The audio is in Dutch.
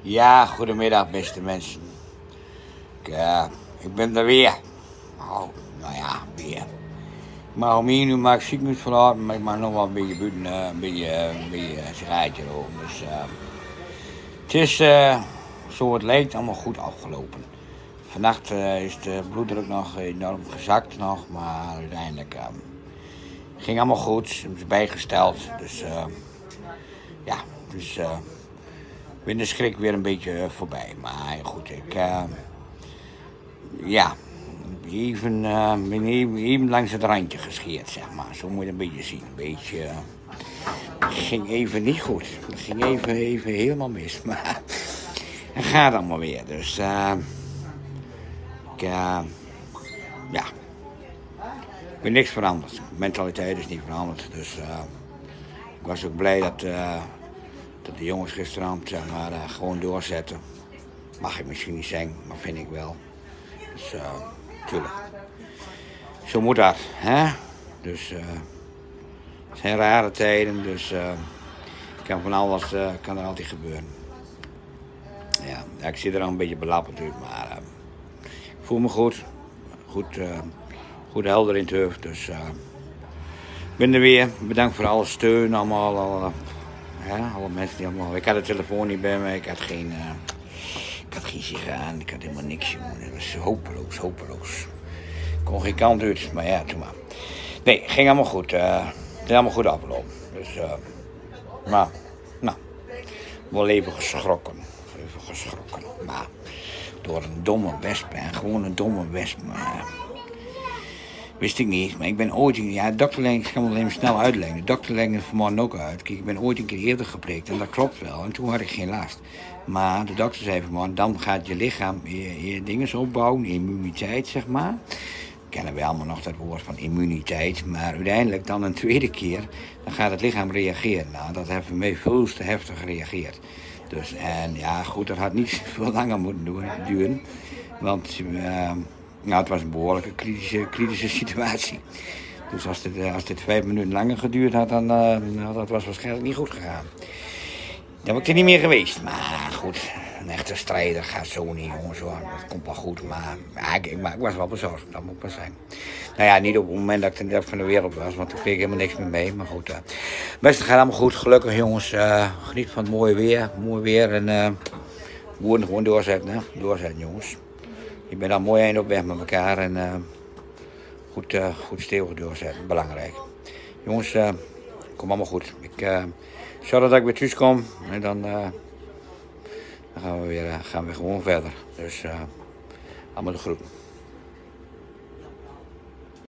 Ja, goedemiddag beste mensen. Ik ben er weer. Oh, nou ja, weer. Maar om 1 uur maak ik ziekenhuis verlaten, maar ik mag nog wel een beetje buiten, een beetje een sigaretje roken. Dus het is, zo het lijkt, allemaal goed afgelopen. Vannacht is de bloeddruk nog enorm gezakt nog, maar uiteindelijk ging allemaal goed. Het is bijgesteld, dus ja, dus ik ben de schrik weer een beetje voorbij. Maar goed, ik ja, ben even langs het randje gescheerd, zeg maar. Zo moet je het een beetje zien. Een beetje, ging even niet goed. Het ging even helemaal mis. Maar het gaat allemaal weer. Dus ja, ik ben niks veranderd. De mentaliteit is niet veranderd. Dus ik was ook blij dat de jongens gisteravond zeg maar, gewoon doorzetten. Mag ik misschien niet zeggen, maar vind ik wel. Dus tuurlijk. Zo moet dat, hè? Dus het zijn rare tijden, dus kan van alles kan er altijd gebeuren. Ja, ik zit er al een beetje belapperd uit, maar ik voel me goed. Goed helder in het hoofd, dus ik ben er weer. Bedankt voor alle steun, allemaal, alle mensen die allemaal... Ik had de telefoon niet bij me, ik had geen sigaar, ik had helemaal niks, jongen. Dat was hopeloos. Ik kon geen kant uit, maar ja, toen maar. Nee, ging allemaal goed. Het is allemaal goed afgelopen. Dus, nou, wel even geschrokken. Maar door een domme wesp, gewoon een domme wesp. Maar, wist ik niet, maar ik ben ooit ik kan wel even snel uitleggen. De dokter legde het vanmorgen ook uit. Kijk, ik ben ooit een keer eerder geprikt en dat klopt wel. En toen had ik geen last. Maar de dokter zei vanmorgen, dan gaat je lichaam je dingen opbouwen, immuniteit zeg maar. Kennen we allemaal nog dat woord van immuniteit. Maar uiteindelijk dan een tweede keer, dan gaat het lichaam reageren. Nou, dat heeft voor mij veel te heftig gereageerd. Dus, en ja, goed, dat had niet veel langer moeten duren. Want het was een behoorlijke kritische situatie. Dus als dit 5 minuten langer geduurd had, dan dat was waarschijnlijk niet goed gegaan. Dan was ik er niet meer geweest. Maar goed, een echte strijder gaat zo niet, jongens hoor. Dat komt wel goed, maar ik was wel bezorgd, dat moet maar zijn. Nou ja, niet op het moment dat ik ten derde van de wereld was, want toen kreeg ik helemaal niks meer mee. Maar goed, best, het gaat allemaal goed, gelukkig jongens. Geniet van het mooie weer en woorden gewoon doorzetten, hè. Doorzetten jongens. Je bent al mooi eind op weg met elkaar en goed stevig doorzetten, belangrijk. Jongens, kom allemaal goed. Zorg dat ik weer thuis kom en dan gaan we gewoon verder. Dus allemaal de groeten.